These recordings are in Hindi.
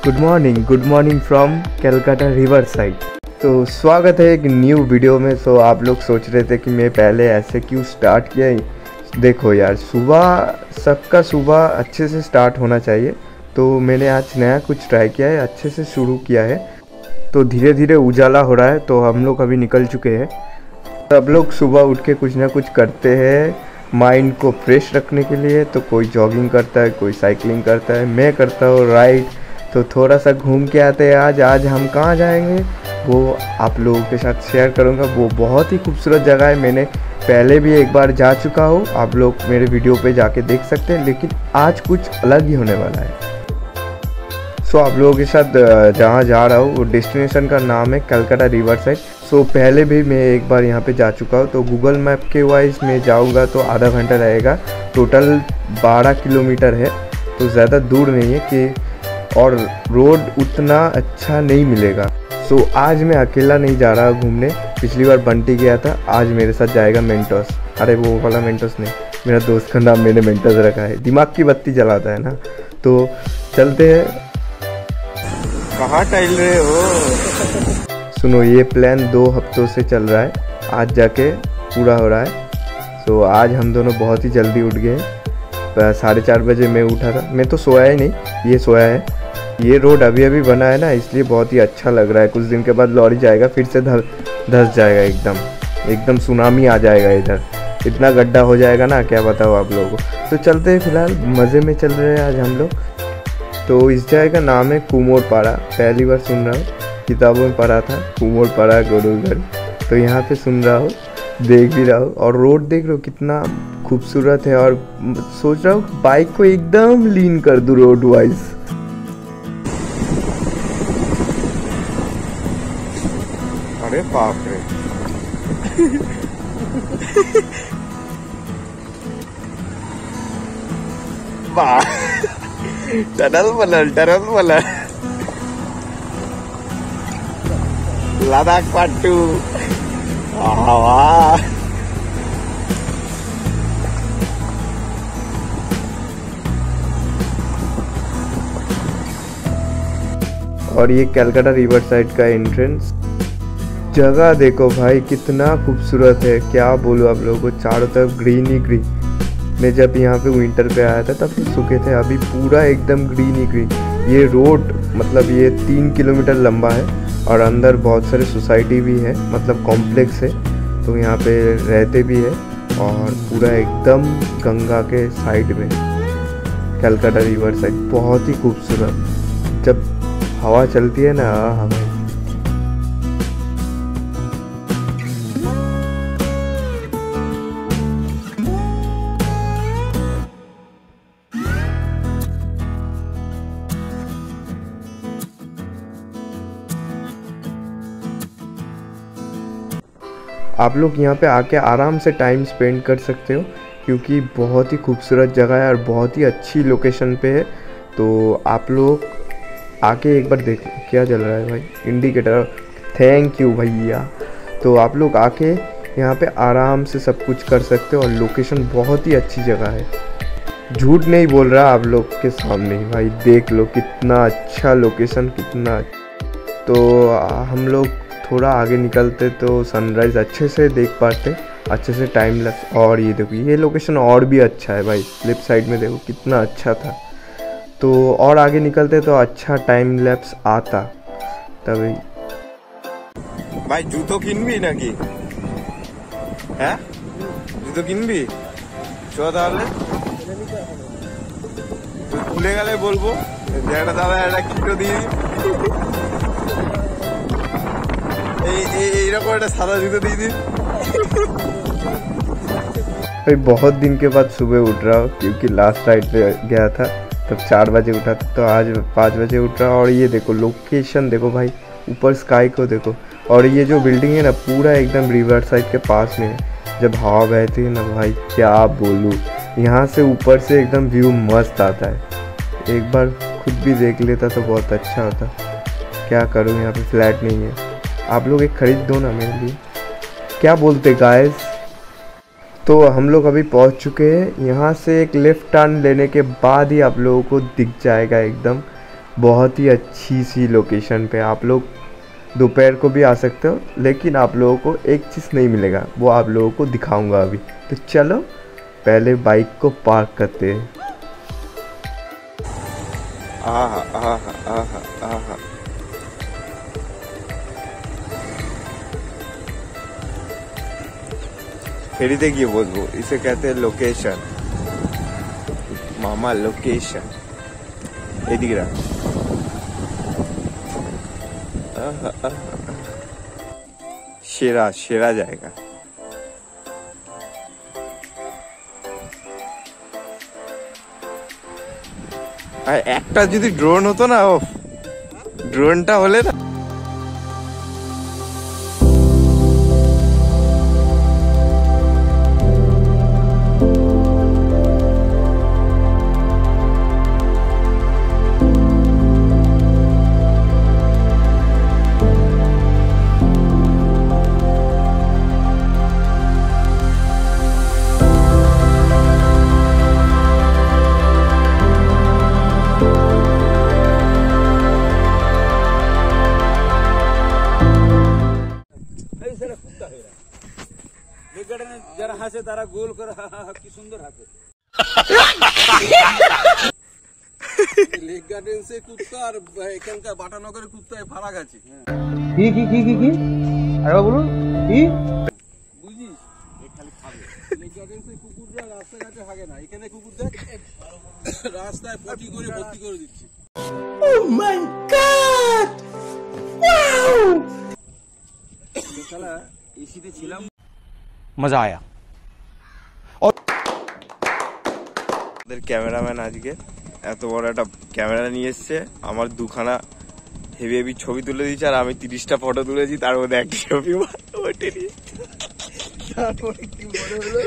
Good morning from Calcutta riverside. तो स्वागत है एक न्यू वीडियो में। सो आप लोग सोच रहे थे कि मैं पहले ऐसे क्यों स्टार्ट किया। देखो यार, सबका सुबह अच्छे से स्टार्ट होना चाहिए। तो मैंने आज नया कुछ ट्राई किया है, अच्छे से शुरू किया है। तो धीरे धीरे उजाला हो रहा है। तो हम लोग अभी निकल चुके हैं। सब लोग सुबह उठ के कुछ ना कुछ करते हैं माइंड को फ्रेश रखने के लिए। तो कोई जॉगिंग करता है, कोई साइकिलिंग करता है, मैं करता हूँ राइड। तो थोड़ा सा घूम के आते हैं। आज हम कहाँ जाएंगे वो आप लोगों के साथ शेयर करूँगा। वो बहुत ही खूबसूरत जगह है, मैंने पहले भी एक बार जा चुका हूँ, आप लोग मेरे वीडियो पे जाके देख सकते हैं। लेकिन आज कुछ अलग ही होने वाला है। सो आप लोगों के साथ जहाँ जा रहा हूँ वो डेस्टिनेशन का नाम है कलकत्ता रिवर साइड। सो पहले भी मैं एक बार यहाँ पे जा चुका हूँ। तो गूगल मैप के वाइज में जाऊँगा तो आधा घंटा रहेगा। टोटल 12 किलोमीटर है, तो ज़्यादा दूर नहीं है कि, और रोड उतना अच्छा नहीं मिलेगा। सो आज मैं अकेला नहीं जा रहा घूमने। पिछली बार बंटी गया था, आज मेरे साथ जाएगा मेंटोस। अरे वो वाला मेंटोस नहीं, मेरा दोस्त का नाम मैंने मेंटोस रखा है। दिमाग की बत्ती जलाता है ना। तो चलते हैं। कहाँ टहल रहे हो? सुनो, ये प्लान 2 हफ्तों से चल रहा है, आज जाके पूरा हो रहा है। तो आज हम दोनों बहुत ही जल्दी उठ गए। 4:30 बजे मैं उठा था। मैं तो सोया ही नहीं, ये सोया है। ये रोड अभी अभी बना है ना, इसलिए बहुत ही अच्छा लग रहा है। कुछ दिन के बाद लॉरी जाएगा, फिर से धस जाएगा, एकदम सुनामी आ जाएगा इधर। इतना गड्ढा हो जाएगा ना, क्या बताओ आप लोगों को। तो चलते हैं, फिलहाल मज़े में चल रहे हैं आज हम लोग। तो इस जगह का नाम है कुमोरपाड़ा। पहली बार सुन रहा हूँ, किताबों में पढ़ा था कुमोरपाड़ा गुरुगढ़। तो यहाँ पे सुन रहा हूँ, देख भी रहा हूँ। और रोड देख रहा हूँ कितना खूबसूरत है। और सोच रहा हूँ बाइक को एकदम लीन कर दूँ रोड वाइज। अरे बाप रे वाह, टनल बनल लद्दाख पार्ट 2। वाह, और ये कलकत्ता रिवर साइड का एंट्रेंस। जगह देखो भाई कितना खूबसूरत है, क्या बोलूं आप लोगों को। चारों तरफ ग्रीन ही ग्रीन। मैं जब यहाँ पे विंटर पे आया था तब तो सूखे थे, अभी पूरा एकदम ग्रीन ही ग्रीन। ये रोड मतलब ये 3 किलोमीटर लंबा है। और अंदर बहुत सारे सोसाइटी भी है, मतलब कॉम्प्लेक्स है। तो यहाँ पे रहते भी है। और पूरा एकदम गंगा के साइड में कलकत्ता रिवर साइड, बहुत ही खूबसूरत। जब हवा चलती है ना, हवा आप लोग यहाँ पे आके आराम से टाइम स्पेंड कर सकते हो, क्योंकि बहुत ही खूबसूरत जगह है और बहुत ही अच्छी लोकेशन पे है। तो आप लोग आके एक बार देख। क्या जल रहा है भाई? इंडिकेटर। थैंक यू भैया। तो आप लोग आके यहाँ पे आराम से सब कुछ कर सकते हो। और लोकेशन बहुत ही अच्छी जगह है, झूठ नहीं बोल रहा आप लोग के सामने भाई। देख लो कितना अच्छा लोकेशन, कितना। तो हम लोग थोड़ा आगे निकलते तो सनराइज़ अच्छे से देख पाते, अच्छे से टाइम लैप्स। और ये देखो, ये लोकेशन और भी अच्छा है भाई। लेफ्ट साइड में देखो कितना अच्छा था। तो और आगे निकलते तो अच्छा टाइम लैप्स आता तभी। भाई जूतो किनबी नाकि? হ্যাঁ জুতো কিনবি? চ তাহলে ভুলে গেলে বলবো যে একটা দাদা একটা কিটো দিয়ে এইরকম একটা সাদা জুতো দিয়ে দিন। भाई बहुत दिन के बाद सुबह उठ रहा हूँ, क्योंकि लास्ट राइड पे गया था तब 4 बजे उठा था। तो आज 5 बजे उठ रहा हूँ। और ये देखो लोकेशन देखो भाई, ऊपर स्काई को देखो। और ये जो बिल्डिंग है ना, पूरा एकदम रिवर साइड के पास में है। जब हवा बहती है ना भाई, क्या बोलूँ, यहाँ से ऊपर से एकदम व्यू मस्त आता है। एक बार खुद भी देख लेता तो बहुत अच्छा होता। क्या करूँ, यहाँ पे फ्लैट नहीं है। आप लोग एक खरीद दो ना मेरे लिए, क्या बोलते गाइस। तो हम लोग अभी पहुंच चुके हैं। यहाँ से एक लेफ़्ट टर्न लेने के बाद ही आप लोगों को दिख जाएगा एकदम बहुत ही अच्छी सी लोकेशन पे। आप लोग दोपहर को भी आ सकते हो, लेकिन आप लोगों को एक चीज़ नहीं मिलेगा, वो आप लोगों को दिखाऊंगा अभी। तो चलो पहले बाइक को पार्क करते हैं। आहा आहा आहा आहा, ফেরিতে গিয়ে বসবো। इसे कहते हैं लोकेशन मामा, लोकेशन। এদিকে রাখ। সেরা সেরা জায়গা। আর একটা যদি ড্রোন হতো না, ও ড্রোনটা হলে না। যারা হাসে তারা গোল করে কি সুন্দর হাসে। লেক গার্ডেন সে কুত্তা আর এখানকার বাটানগরের কুত্তায় ফারাক আছে। কি কি কি কি কি আরে বলুন কি বুঝিস? এ খালি খাবে। লেক গার্ডেন সে কুকুররা রাস্তাঘাটে হাগে না, এখানে কুকুর দেখ রাস্তায় পটি করে ভর্তি করে দিচ্ছে। Oh my god, wow! শালা এসিতে ছিলাম, मजा आया। और ক্যামেরাম্যান আজকে এত বড় একটা ক্যামেরা নিয়ে এসছে, আমার দুখানা হেভি হেভি ছবি তুলে দিয়েছে, আর আমি 30টা ফটো তুলেছি, তার মধ্যে একটা ছবি ওঠেনি। তারপরে কি মনে হলো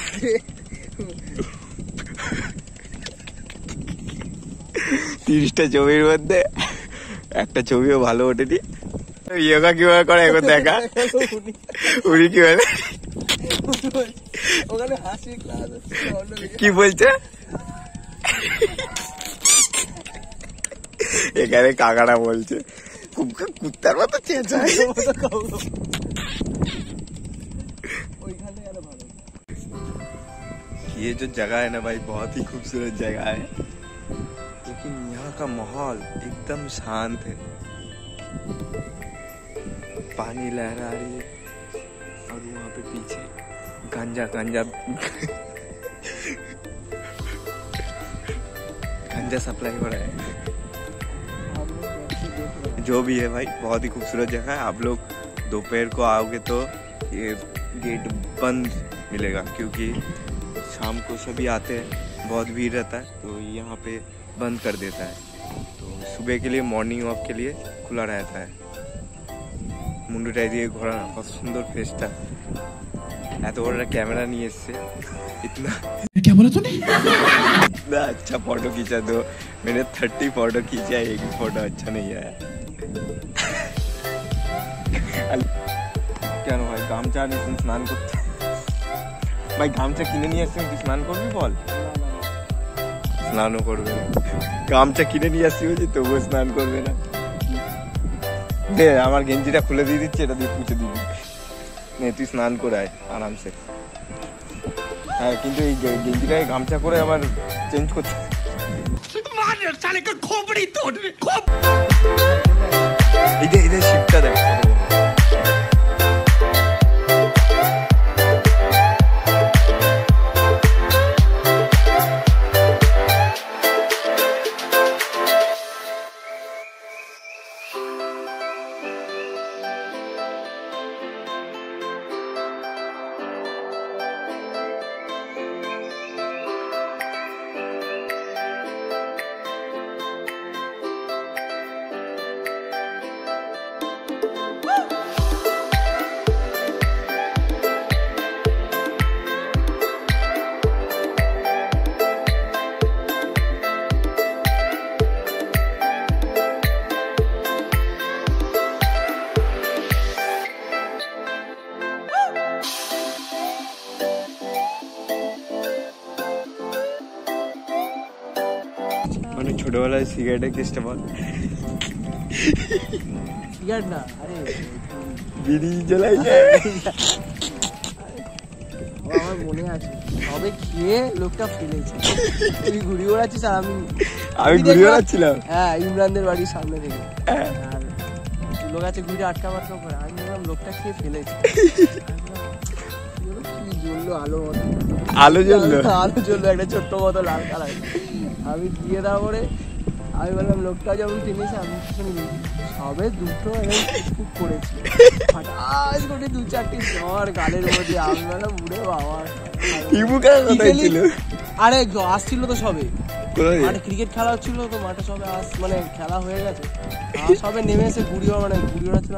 30টা ছবির মধ্যে একটা ছবিও ভালো ওঠেনি। ইয়োগা কিভাবে করে এখন দেখা, উনি কিভাবে কি বলছে এখানে কাকারা বলছে কুত্তার মতো চেঁচায়। ये जो जगह है ना भाई, बहुत ही खूबसूरत जगह है, लेकिन यहाँ का माहौल एकदम शांत है। पानी लहरा रही है और वहाँ पे पीछे गांजा गांजा गांजा सप्लाई हो रहा है। जो भी है भाई, बहुत ही खूबसूरत जगह है। आप लोग दोपहर को आओगे तो ये गेट बंद मिलेगा, क्योंकि शाम को सभी आते हैं, बहुत भीड़ रहता है, तो यहाँ पे बंद कर देता है। तो सुबह के लिए, मॉर्निंग वॉक के लिए खुला रहता है। মুন্ডুটাই দিয়ে ঘোরা, কত সুন্দর ফেসটা। এত বড় একটা ক্যামেরা নিয়ে এসছে, इतना क्या बोला तूने? इतना अच्छा फोटो खींचा, दो मैंने 30 फोटो खींचा, एक भी फोटो अच्छा नहीं आया। কেন ভাই গামছা নিয়ে স্নান করতে? ভাই গামছা কিনে নিয়ে আসছি, তুই স্নান করবি বল? স্নানও করবে না। গামছা কিনে নিয়ে আসছি বলছি, তবুও স্নান করবে না। দে আমার গেঞ্জিটা খুলে দিয়ে দিচ্ছি, এটা দিয়ে পুছে দিবি। নে তুই স্নান করে আয় আরামসে। হ্যাঁ, কিন্তু এই গেঞ্জিটাকে গামছা করে আবার চেঞ্জ করতে। এই যে শিপটা দেখ। মানে ছোটবেলায় সিগারেটে কেসটা বল সিগারেট না, আরে বিড়ি জ্বালাই আমার মনে আছে সবে খেয়ে লোকটা ফেলেছে। তুই ঘুরি ওড়াচ্ছিস আর আমি ঘুরি ওড়াচ্ছিলাম। হ্যাঁ, ইমরানদের বাড়ির সামনে থেকে। আর লোক আছে ঘুরে আটকা বাটকা করে, আমি বললাম লোকটা খেয়ে ফেলেছে। কি জ্বললো আলো মতো, আলো জ্বললো একটা ছোট্ট মতো লাল কালার। আমি গিয়ে তারপরে আমি বললাম লোকটা যখন টেনেছে আমি সবে দুটো খুব করেছি, হঠাৎ করে 2-4টি জ্বর গালের মধ্যে। আমি বললাম উড়ে বাবা, আরে আসছিল তো সবে মাঠে ক্রিকেট খেলা হচ্ছিল তো, মাঠে সবে মানে খেলা হয়ে গেছে, সবে নেমে এসে ঘুড়ি ওড়াচ্ছিল।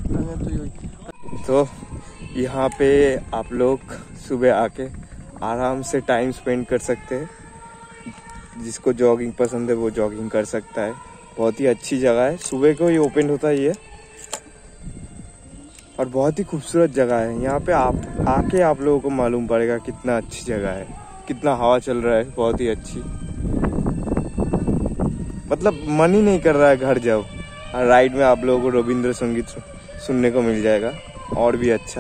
तो यहाँ पे आप लोग सुबह आके आराम से टाइम स्पेंड कर सकते हैं। जिसको जॉगिंग पसंद है वो जॉगिंग कर सकता है। बहुत ही अच्छी जगह है, सुबह को ही ओपन होता है ये, और बहुत ही खूबसूरत जगह है। यहाँ पे आप आके आप लोगों को मालूम पड़ेगा कितना अच्छी जगह है, कितना हवा चल रहा है, बहुत ही अच्छी। मतलब मन ही नहीं कर रहा है घर जाओ। और राइड में आप लोगों को रविंद्र संगीत सुनने को मिल जाएगा, और भी अच्छा।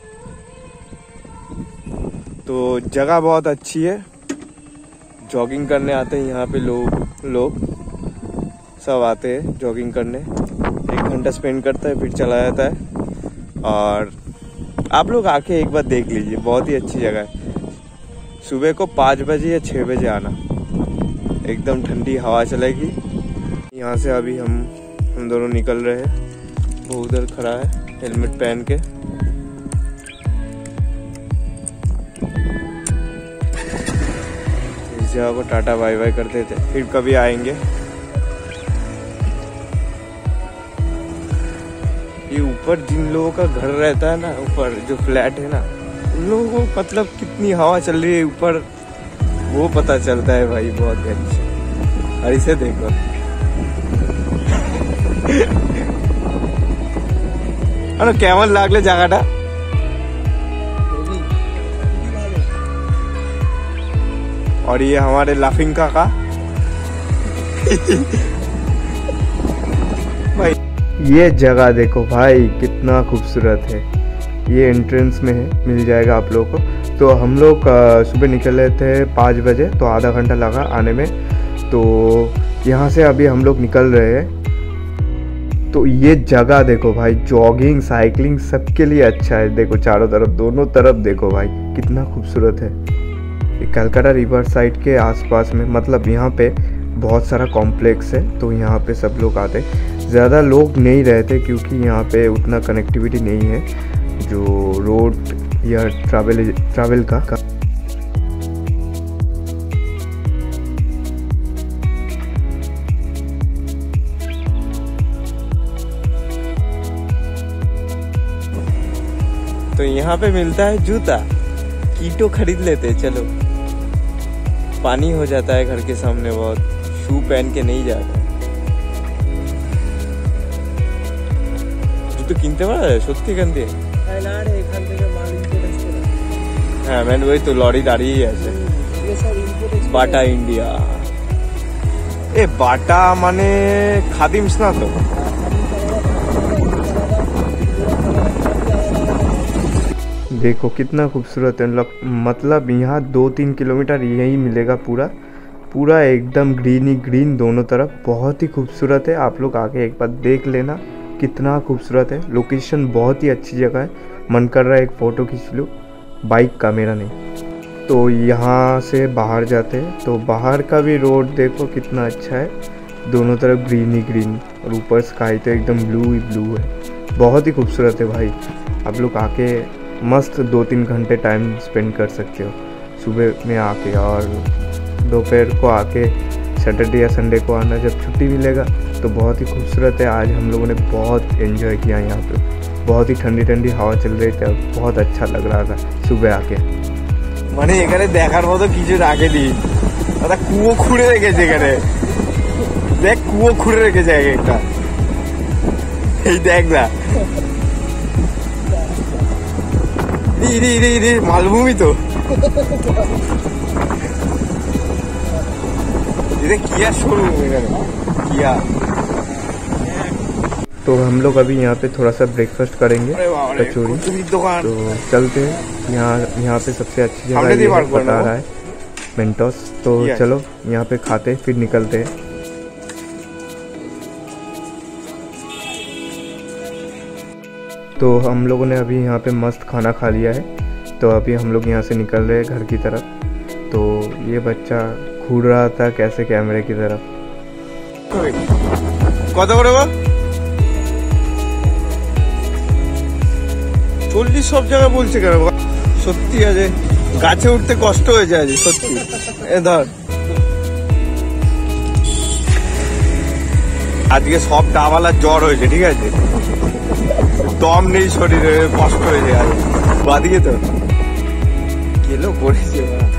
तो जगह बहुत अच्छी है, जॉगिंग करने आते हैं यहाँ पे लोग सब आते हैं जॉगिंग करने। 1 घंटा स्पेंड करता है फिर चला जाता है। और आप लोग आके एक बार देख लीजिए, बहुत ही अच्छी जगह है। सुबह को 5 बजे या 6 बजे आना, एकदम ठंडी हवा चलेगी। यहाँ से अभी हम दोनों निकल रहे हैं। वो उधर खड़ा है हेलमेट पहन के। इस जगह को टाटा बाय बाय करते थे, फिर कभी आएंगे। ये ऊपर जिन लोगों का घर रहता है ना, ऊपर जो फ्लैट है ना, उन लोगों को मतलब कितनी हवा चल रही है ऊपर वो पता चलता है भाई, बहुत अच्छी। और इसे देखो अरे केमन लागले জায়গাটা। और ये हमारे लाफिंग काका भाई, ये जगह देखो भाई कितना खूबसूरत है। ये एंट्रेंस में है, मिल जाएगा आप लोगों को। तो हम लोग सुबह निकले थे 5 बजे, तो आधा घंटा लगा आने में। तो यहाँ से अभी हम लोग निकल रहे हैं। तो ये जगह देखो भाई, जॉगिंग साइकिलिंग सबके लिए अच्छा है। देखो चारों तरफ, दोनों तरफ देखो भाई कितना खूबसूरत है। ये कलकत्ता रिवर साइड के आसपास में, मतलब यहाँ पे बहुत सारा कॉम्प्लेक्स है, तो यहाँ पे सब लोग आते। ज़्यादा लोग नहीं रहते क्योंकि यहाँ पे उतना कनेक्टिविटी नहीं है जो रोड या ट्रैवल का। तो यहाँ पे मिलता है जूता, कीटो खरीद लेते। चलो, पानी हो जाता है घर के सामने, बहुत शू पहन के नहीं जाता। জুতো কিনতে পারা যায় সত্যি এখান দিয়ে? হ্যাঁ মানে ওই তো লরি দাঁড়িয়েই আছে, বাটা ইন্ডিয়া। এ বাটা মানে খাদিমস না তো? देखो कितना खूबसूरत है। मतलब यहाँ 2-3 किलोमीटर यही मिलेगा, पूरा एकदम ग्रीन ही ग्रीन दोनों तरफ। बहुत ही खूबसूरत है, आप लोग आके एक बार देख लेना कितना खूबसूरत है। लोकेशन बहुत ही अच्छी जगह है, मन कर रहा है एक फ़ोटो खींच लूँ, बाइक का, मेरा नहीं। तो यहाँ से बाहर जाते हैं, तो बाहर का भी रोड देखो कितना अच्छा है, दोनों तरफ ग्रीन ही ग्रीन, और ऊपर स्काई तो एकदम ब्लू ही ब्लू है। बहुत ही खूबसूरत है भाई। आप लोग आके मस्त 2-3 घंटे टाइम स्पेंड कर सकते हो सुबह में आके, और दोपहर को आके सैटरडे या संडे को आना जब छुट्टी मिलेगा। तो बहुत ही खूबसूरत है। आज हम लोगों ने बहुत एंजॉय किया यहाँ पे, बहुत ही ठंडी ठंडी हवा चल रही थी, बहुत अच्छा लग रहा था सुबह आके। মানে এখানে দেখার মতো কিছু রাখেনি, দাদা কুয়ো খুঁড়ে রেখেছে এখানে, দেখ কুয়ো খুঁড়ে রেখেছে একটা, এই দেখ না, মালভূমি তো। এটা কিয়া শোরুম এখানে কিয়া। तो हम लोग अभी यहाँ पे थोड़ा सा ब्रेकफास्ट करेंगे कचौरी। तो चलते हैं, यहाँ पे सबसे अच्छी जगह ये है, बता रहा है मेंटोस। तो चलो यहाँ पे खाते फिर निकलते हैं। तो हम लोगों ने अभी यहाँ पे मस्त खाना खा लिया है। तो अभी हम लोग यहाँ से निकल रहे हैं घर की तरफ। तो ये बच्चा घूर रहा था कैसे कैमरे की तरफ। চল্লিশ সব জায়গায় বলছে কেন? সত্যি আছে, গাছে উঠতে কষ্ট হয়ে যায় সত্যি। এ ধর আজকে সব ডাবালার জ্বর হয়েছে, ঠিক আছে, দম নেই শরীরে, কষ্ট হয়ে যায়। বাদিকে তো কেলো করেছে।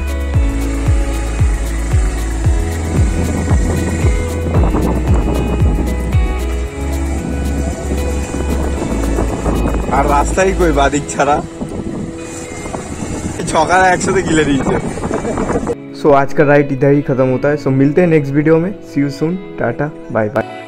আর রাস্তায় কই বাদিক ছাড়া ছকারা একসাথে গিলে দিয়েছে। सो आज का राइड इधर ही खत्म होता है। सो मिलते हैं नेक्स्ट वीडियो में। See you soon, tata bye bye.